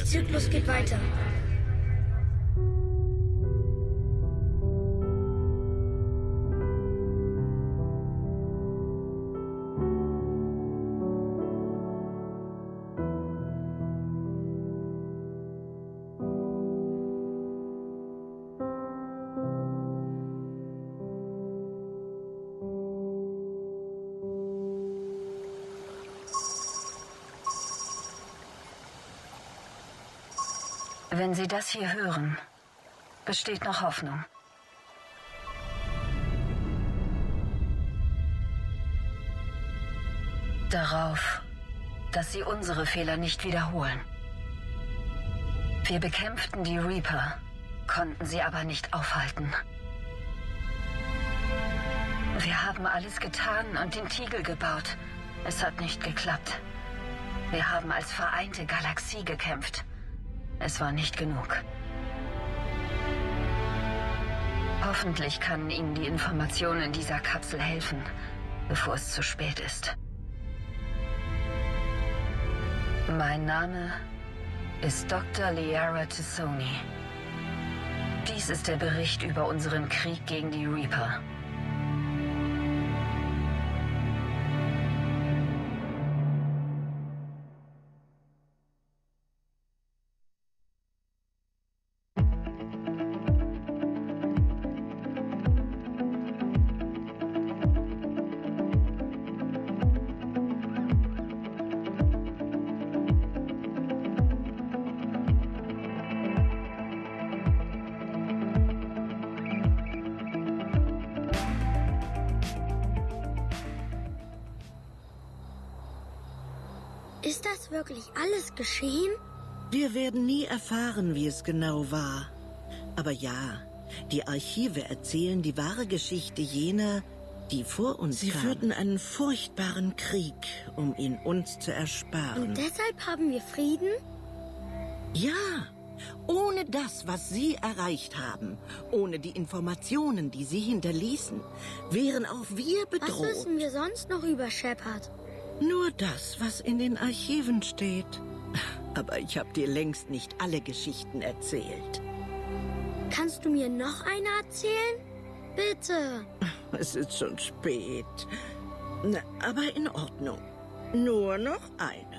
Zyklus geht weiter. Wenn Sie das hier hören, besteht noch Hoffnung. Darauf, dass Sie unsere Fehler nicht wiederholen. Wir bekämpften die Reaper, konnten sie aber nicht aufhalten. Wir haben alles getan und den Tiegel gebaut. Es hat nicht geklappt. Wir haben als vereinte Galaxie gekämpft. Es war nicht genug. Hoffentlich kann Ihnen die Information in dieser Kapsel helfen, bevor es zu spät ist. Mein Name ist Dr. Liara T'Soni. Dies ist der Bericht über unseren Krieg gegen die Reaper. Ist das wirklich alles geschehen? Wir werden nie erfahren, wie es genau war. Aber ja, die Archive erzählen die wahre Geschichte jener, die vor uns kamen. Sie führten einen furchtbaren Krieg, um ihn uns zu ersparen. Und deshalb haben wir Frieden? Ja, ohne das, was Sie erreicht haben, ohne die Informationen, die Sie hinterließen, wären auch wir bedroht. Was wissen wir sonst noch über Shepard? Nur das, was in den Archiven steht. Aber ich habe dir längst nicht alle Geschichten erzählt. Kannst du mir noch eine erzählen? Bitte. Es ist schon spät. Na, aber in Ordnung. Nur noch eine.